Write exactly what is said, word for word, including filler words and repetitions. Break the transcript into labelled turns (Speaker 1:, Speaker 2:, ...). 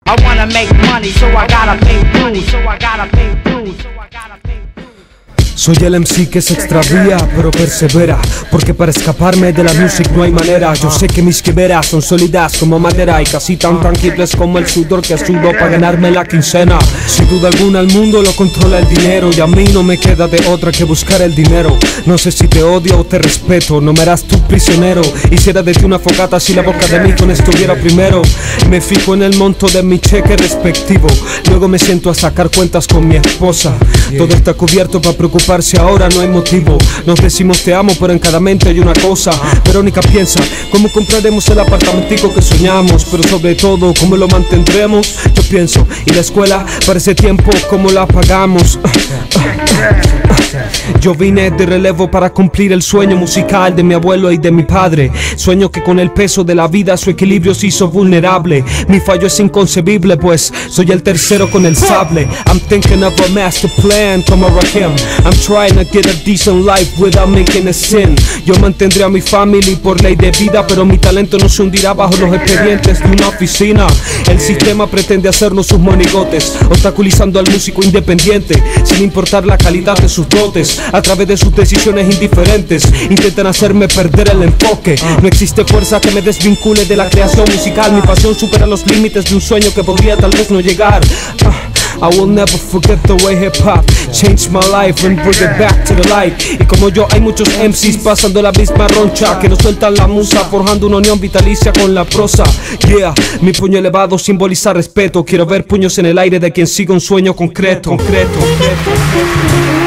Speaker 1: I wanna make money, so I gotta pay dues. So I gotta pay dues. So I gotta pay dues.
Speaker 2: Soy el M C que se extravía, pero persevera, porque para escaparme de la music no hay manera. Yo sé que mis quimeras son sólidas como madera y casi tan tangibles como el sudor que sudo para ganarme la quincena. Sin duda alguna el mundo lo controla el dinero y a mí no me queda de otra que buscar el dinero. No sé si te odio o te respeto, no me harás tu prisionero. Hiciera de ti una fogata si la boca de mi con estuviera primero. Me fijo en el monto de mi cheque respectivo, luego me siento a sacar cuentas con mi esposa. Todo está cubierto para preocupar si ahora no hay motivo. Nos decimos te amo, pero en cada mente hay una cosa. Verónica piensa, ¿cómo compraremos el apartamentico que soñamos? Pero sobre todo, ¿cómo lo mantendremos? Yo pienso, ¿y la escuela? Para ese tiempo, ¿cómo la pagamos? Yo vine de relevo para cumplir el sueño musical de mi abuelo y de mi padre. Sueño que con el peso de la vida su equilibrio se hizo vulnerable. Mi fallo es inconcebible, pues soy el tercero con el sable. I'm thinking of a master plan como Rakim. I'm trying to get a decent life without making a sin. Yo mantendré a mi family por ley de vida, pero mi talento no se hundirá bajo los expedientes de una oficina. El sistema pretende hacernos sus monigotes, obstaculizando al músico independiente, sin importar la calidad de sus dotes. A través de sus decisiones indiferentes intentan hacerme perder el enfoque. No existe fuerza que me desvincule de la creación musical. Mi pasión supera los límites de un sueño que podría tal vez no llegar. I will never forget the way hip hop changed my life and bring it back to the light. Y como yo hay muchos M Cs pasando la misma roncha, que no sueltan la musa, forjando una unión vitalicia con la prosa. Yeah, mi puño elevado simboliza respeto. Quiero ver puños en el aire de quien sigue un sueño concreto, concreto, concreto.